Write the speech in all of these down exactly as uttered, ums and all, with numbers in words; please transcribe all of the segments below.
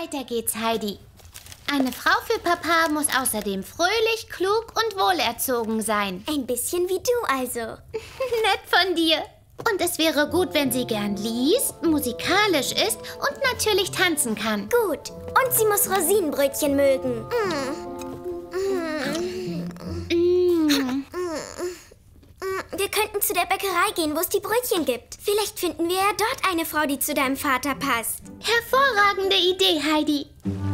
Weiter geht's, Heidi. Eine Frau für Papa muss außerdem fröhlich, klug und wohlerzogen sein. Ein bisschen wie du also. Nett von dir. Und es wäre gut, wenn sie gern liest, musikalisch ist und natürlich tanzen kann. Gut. Und sie muss Rosinenbrötchen mögen. Mm. Mm. Wir könnten zu der Bäckerei gehen, wo es die Brötchen gibt. Vielleicht finden wir ja dort eine Frau, die zu deinem Vater passt. Hervorragende Idee, Heidi.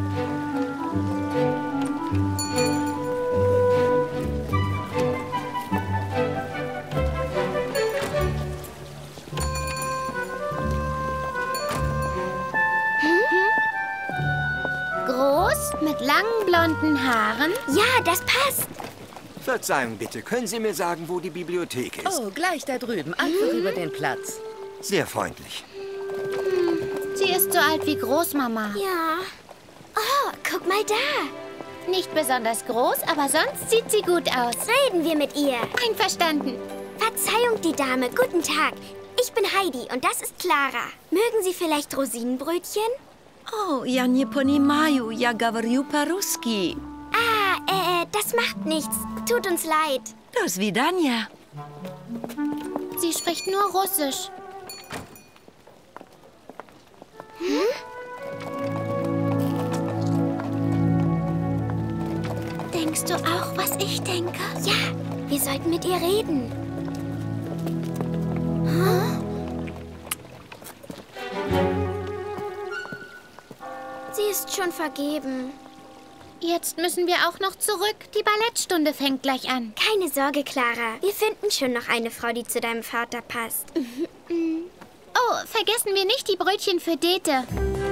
Groß, mit langen blonden Haaren. Ja, das passt. Verzeihung bitte, können Sie mir sagen, wo die Bibliothek ist? Oh, gleich da drüben, einfach mhm. über den Platz. Sehr freundlich. Sie ist so alt wie Großmama. Ja. Oh, guck mal da. Nicht besonders groß, aber sonst sieht sie gut aus. Reden wir mit ihr. Einverstanden. Verzeihung, die Dame. Guten Tag. Ich bin Heidi und das ist Clara. Mögen Sie vielleicht Rosinenbrötchen? Oh, ja nie poнимаю, ja говорю по-русски. Ah, äh, das macht nichts. Tut uns leid. До свидания. Sie spricht nur Russisch. Hm? Denkst du auch, was ich denke? Ja, wir sollten mit ihr reden. Huh? Sie ist schon vergeben. Jetzt müssen wir auch noch zurück. Die Ballettstunde fängt gleich an. Keine Sorge, Clara. Wir finden schon noch eine Frau, die zu deinem Vater passt. Oh, vergessen wir nicht die Brötchen für Dete.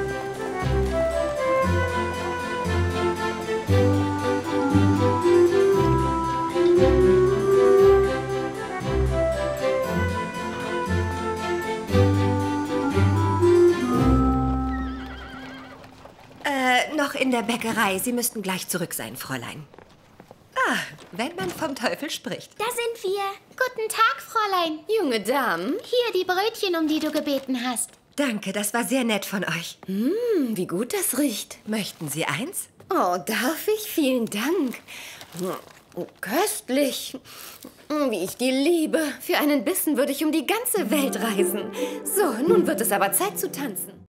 Äh, noch in der Bäckerei. Sie müssten gleich zurück sein, Fräulein. Ah, wenn man vom Teufel spricht. Da sind wir. Guten Tag, Fräulein. Junge Damen. Hier die Brötchen, um die du gebeten hast. Danke, das war sehr nett von euch. Hm, wie gut das riecht. Möchten Sie eins? Oh, darf ich? Vielen Dank. Köstlich. Wie ich die liebe. Für einen Bissen würde ich um die ganze Welt reisen. So, nun wird es aber Zeit zu tanzen.